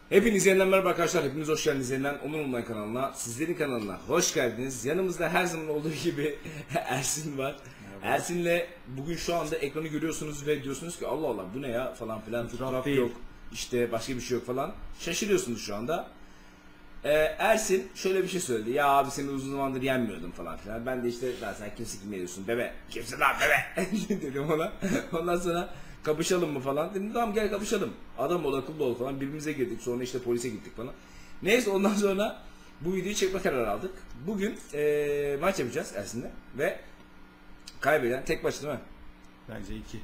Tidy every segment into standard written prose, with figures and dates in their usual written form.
Hepinize yeniden merhaba arkadaşlar. Hepiniz hoş geldiniz yeniden Onur Online kanalına, sizlerin kanalına hoş geldiniz. Yanımızda her zaman olduğu gibi Ersin var. Merhaba. Ersin'le bugün şu anda ekranı görüyorsunuz ve diyorsunuz ki Allah Allah bu ne ya falan filan, fotoğraf yok, işte başka bir şey yok falan. Şaşırıyorsunuz şu anda. Ersin şöyle bir şey söyledi. Ya abi seni uzun zamandır yenmiyordum falan filan. Ben de işte daha sen kimsin kim ediyorsun bebe. Kimsin lan bebe dedim ona. Ondan sonra kapışalım mı falan. Dedim tamam gel kapışalım. Adam ol akıllı ol falan. Birbirimize girdik. Sonra işte polise gittik falan. Neyse ondan sonra bu videoyu çekme kararı aldık. Bugün maç yapacağız Ersin'le. Ve kaybeden tek maç değil mi? Bence 2.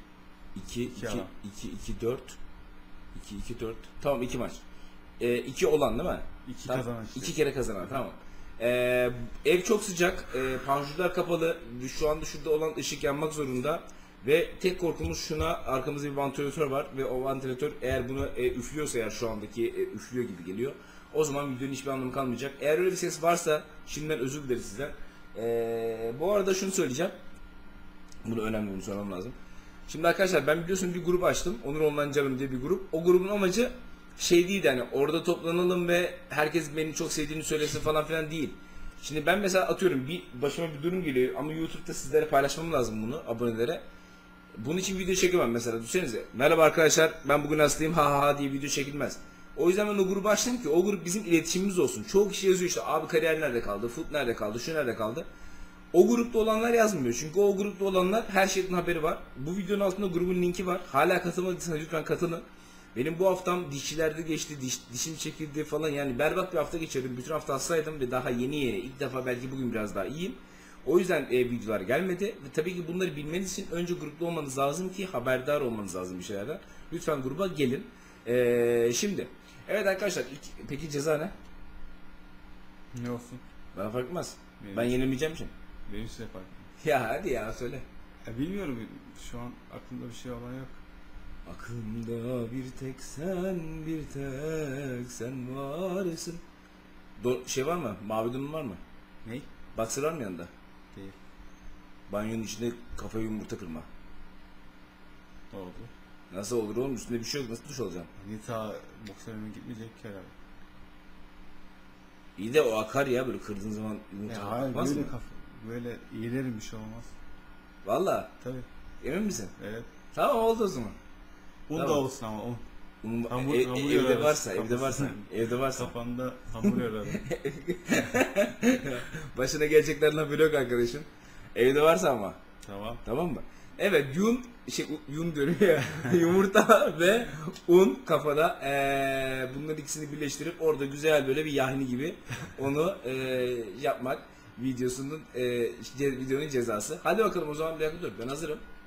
2-4 2-2-4 Tamam 2 maç. 2 olan değil mi? 2 tamam. kazanan işte. 2 kere kazanan tamam. Ev çok sıcak. Panjurlar kapalı. Şu anda şurada olan ışık yanmak zorunda. Ve tek korkumuz şuna, arkamızda bir vantilatör var ve o vantilatör eğer bunu üflüyorsa, eğer şu andaki üflüyor gibi geliyor, o zaman videonun hiçbir anlamı kalmayacak. Eğer öyle bir ses varsa şimdiden özür dileriz sizden. Bu arada şunu söyleyeceğim. Bunu önemli, bunu söylemem lazım. Şimdi arkadaşlar ben biliyorsunuz bir grup açtım. Onur Online Canım diye bir grup. O grubun amacı şey değildi, hani orada toplanalım ve herkes beni çok sevdiğini söylesin falan filan değil. Şimdi ben mesela atıyorum başıma bir durum geliyor ama YouTube'da sizlere paylaşmam lazım bunu, abonelere. Bunun için video çekemem mesela, düşünsenize. Merhaba arkadaşlar ben bugün hastayım ha ha ha diye video çekilmez. O yüzden ben o grubu açtım ki o grup bizim iletişimimiz olsun. Çoğu kişi yazıyor işte abi kariyer nerede kaldı, foot nerede kaldı, şu nerede kaldı. O grupta olanlar yazmıyor çünkü o grupta olanlar her şeyden haberi var. Bu videonun altında grubun linki var. Hala katılmadıysanız lütfen katılın. Benim bu haftam dişçilerde geçti, dişim çekildi falan, yani berbat bir hafta geçirdim. Bütün hafta hastaydım ve daha yeni ilk defa belki bugün biraz daha iyiyim. O yüzden videolar gelmedi ve tabii ki bunları bilmeniz için önce grupta olmanız lazım ki haberdar olmanız lazım bir şeylerden. Lütfen gruba gelin. Şimdi evet arkadaşlar, peki ceza ne? Ne olsun? Bana fark etmez. Benim Ben yenilmeyeceğim için. Benim size fark. Ya hadi ya söyle. Ya bilmiyorum, şu an aklımda bir şey olan yok. Aklımda bir tek sen varsın. Şey var mı? Mavi donun var mı? Ney? Boxer var mı yanında? Değil. Banyonun içinde kafaya yumurta kırma. Ne oldu? Nasıl olur oğlum? Üstünde bir şey yok. Nasıl duş alacaksın? Nita boksörüme gitmeyecek ki herhalde. İyi de o akar ya, böyle kırdığın zaman yumurta Ya hayır, akmaz böyle mı? böyle iyilerim, bir şey olmaz. Valla. Tabii. Emin misin? Evet. Tamam oldu o zaman. Un Tamam. da olsun ama un. Hamur Evde yorarız. varsa, evde varsa. Kafanda hamur yorarız. Başına geleceklerden haberi yok arkadaşım. Evde varsa ama. Tamam. Tamam mı? Evet, yun diyorum ya. Yumurta ve un kafada. Bunların ikisini birleştirip orada güzel böyle bir yahni gibi onu yapmak videonun cezası. Hadi bakalım o zaman, bir dakika dur, ben hazırım.